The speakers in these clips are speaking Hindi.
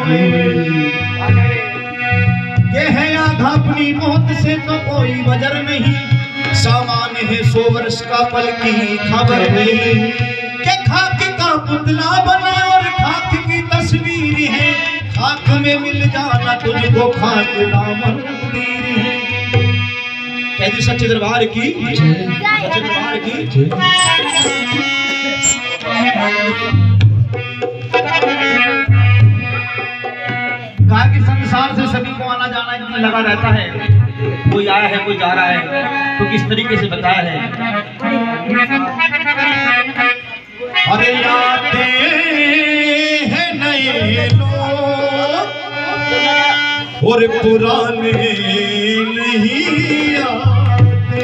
ये है आधा अपनी मौत से तो कोई वजर नहीं, सामान्य है 100 वर्ष का पल की खबर नहीं। के खाक का पुतला बना और खाक की तस्वीर है, खाक में मिल जाना तुझको खाक दामन तीर है। कहती सच्चे दरबार की, सच्चे दरबार की। कहा कि संसार से सभी को आना जाना इतना लगा रहता है, कोई आया है कोई जा रहा है, तो किस तरीके से बताया है। अरे आते हैं नए लोग और पुराने नहीं आते,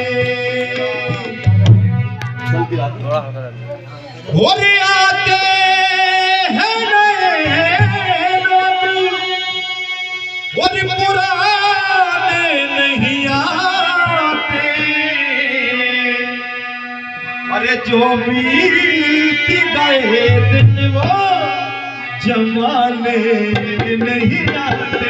और आते हैं नए लोग और पुराने नहीं आते। अरे जो बीत गए दिन वो जमाने नहीं आते,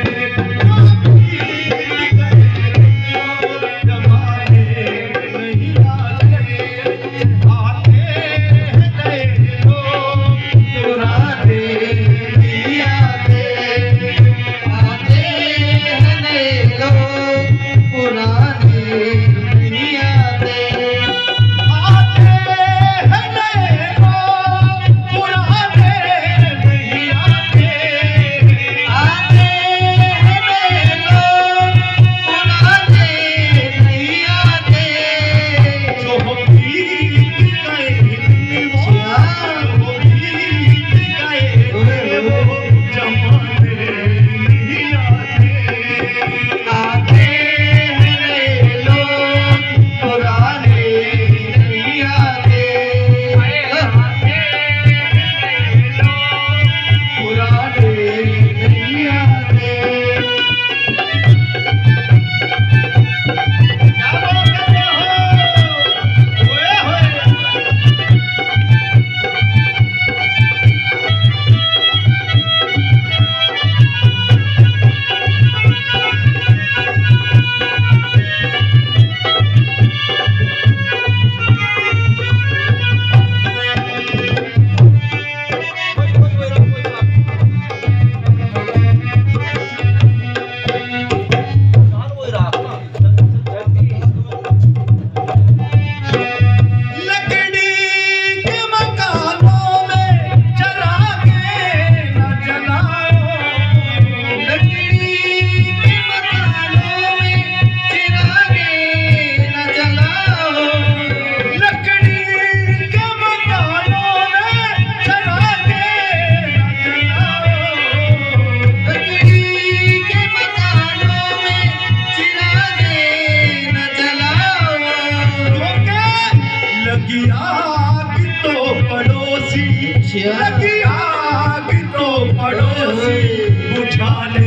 लगी आग तो पड़ोसी बुझाने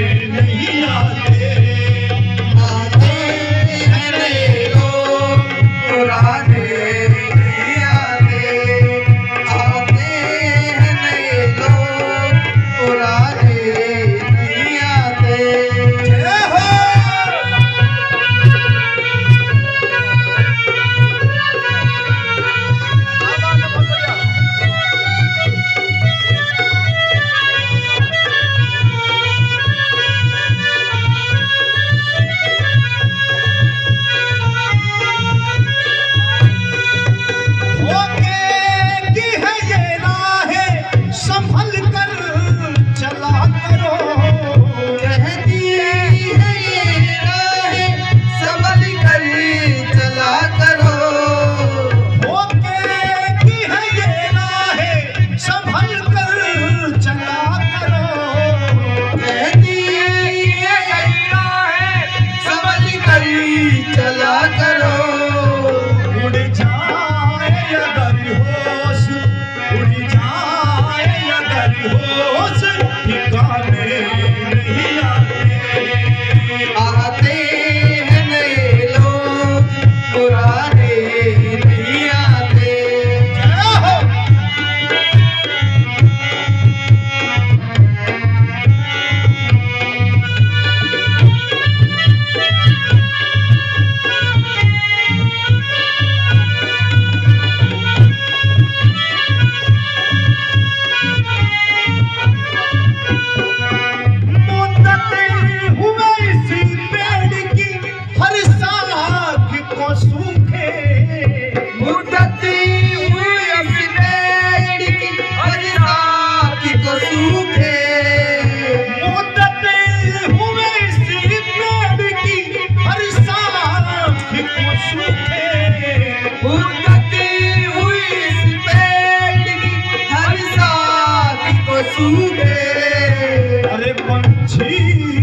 नहीं आते, आते हैं नए लोग पुराने नहीं आते, आते हैं नए लोग पुराने नहीं आते। अरे पंछी